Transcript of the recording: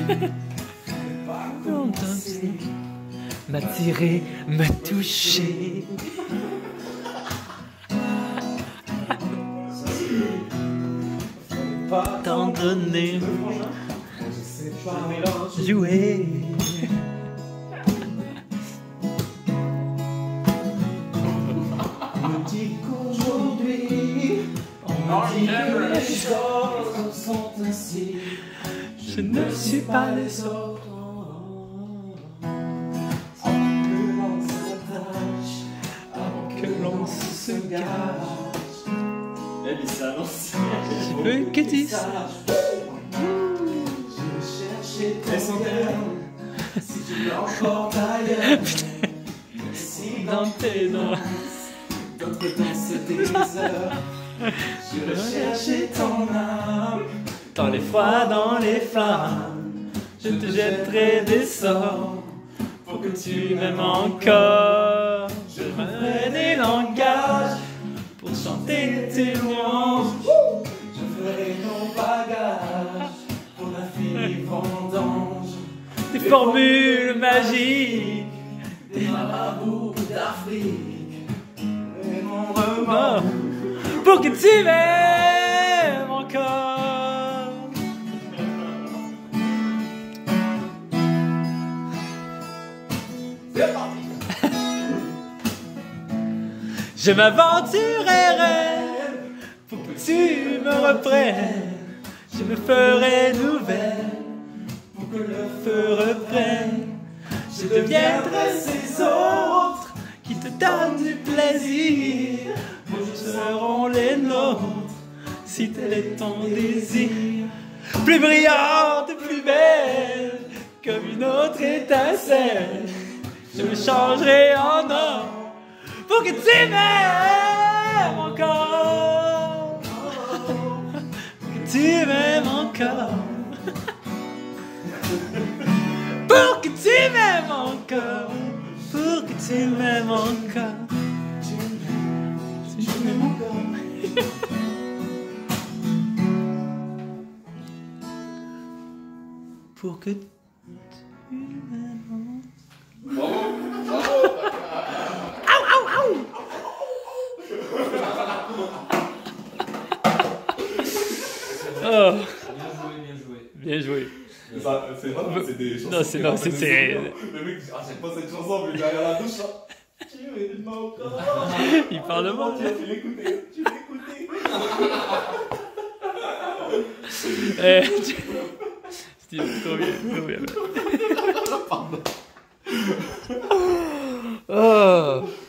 M'attirer, me toucher. T'en donner, jouer. On me dit qu'aujourd'hui, on me dit que les choses sont ainsi. Je ne suis pas les autres. Que l'on se gage. Eh bien, c'est annoncé. Je veux que tu saches. Je vais chercher ton cœur. Si tu l'emportes ailleurs. Si Dans tes danses. d'autres dansent des heures. Je vais chercher ton âme. Dans les froids, dans les flammes, je te jetterai des sorts pour que tu m'aimes encore. Je ferai des langages pour chanter tes louanges. Je ferai nos bagages pour l'infini vendange. Des formules magiques, Des marabouts d'Afrique. Et mon oh, remords. pour que tu m'aimes encore. Je m'aventurerai pour que tu me reprennes. Je me ferai nouvelle pour que le feu reprenne. Je deviendrai ces autres qui te donnent du plaisir. Nous serons les nôtres si tel est ton désir. Plus brillante, plus belle, comme une autre étincelle. Je me changerai en or pour que tu m'aimes encore. Pour que tu m'aimes encore. Pour que tu m'aimes encore. Pour que tu m'aimes encore. Tu m'aimes encore. Pour que tu m'aimes encore. Oh, bien joué. Ça, c'est pas, c'est des chansons. Non, c'est non, c'est Le mec, à chaque fois cette chanson, mais derrière la douche, là. Tu es encore. il parle de moi. Tu l'écoutais, tu l'écoutais. Trop bien, trop bien. Oh.